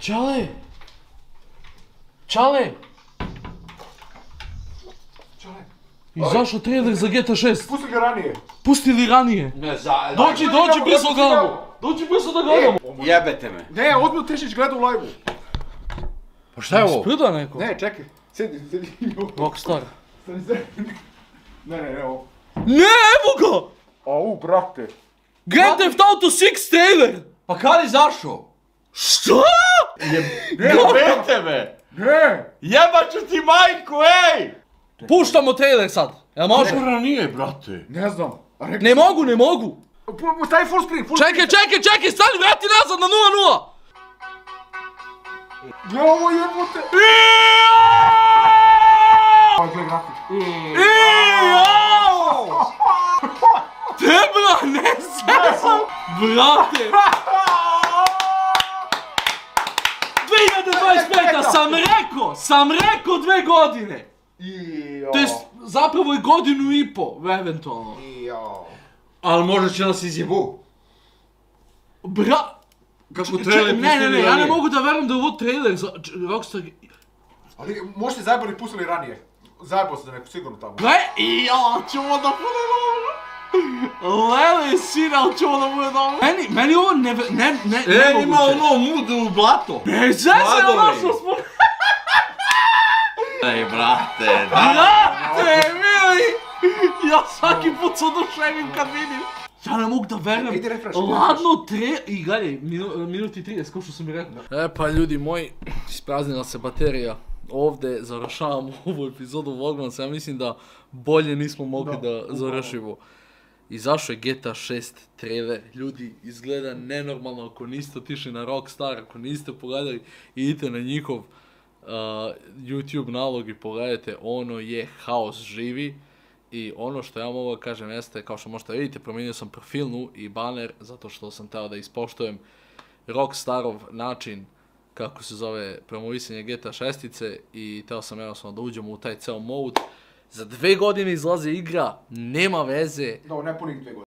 Čale! Čale! Izašao trailer za GTA 6. Pusti ga ranije. Pustili ranije. Dođi brzo gledamo. Dođi brzo da gledamo. Jebete me. Ne, Odmil Tešić gleda u live-u. Pa šta je ovo? Sprda neko? Ne, čekaj. Sedi. Rockstar. Ne, ovo. Ne, evo ga! Au, brate. Grand Theft Auto 6 trailer! Pa kad je zašao? Šta? Jebete me! Ne! Jebat ću ti majku, ej! Puštamo trailer sad. Jel može? Kako ranije, brate? Ne znam. Ne mogu. Stavi full screen, Čekaj, stani, vrati nazad na 0-0. Ja, ovo jebote. Gledaj grafik. Tebra, ne zezam! Brate! 2025, sam rekao 2 godine! To jest, zapravo je 1,5 godinu, eventualno. Ali možda će nas izjebu. Kako trailer pustili ranije? Ne, ja ne mogu da verujem da je ovo trailer za Rockstar... Ali možete zajebali pustili ranije. Zajebao se da neko sigurno tamo. Ćemo da bude dobro. Lele, sina, ćemo da bude dobro. Meni ovo ne moguće. Ima ono mudu u blato. Ne zezaj ono što smo... Ej, brate, Brate, mili! Ja svaki put se oduševim kad vidim. Ja ne mogu da verujem. Ladno i gledaj, minuti 30, kao što sam mi rekao. E pa ljudi moji, ispraznila se baterija. Ovdje završavamo ovu epizodu Vlogmansa, ja mislim da bolje nismo mogli da završimo. Izašao je GTA 6 trailer, ljudi izgleda nenormalno, ako niste otišli na Rockstar, ako niste pogledali, idite na njihov YouTube nalog i pogledajte, ono je haos živi. I ono što ja mogu da kažem jeste, kao što možete vidjeti, promijenio sam profilnu i baner, zato što sam teo da ispoštujem Rockstarov način, kako se zove, promovisanje GTA 6-ice i teo sam jednostavno da uđemo u taj ceo mode. Za 2 godine izlazi igra, nema veze. No, ne punih 2 godine.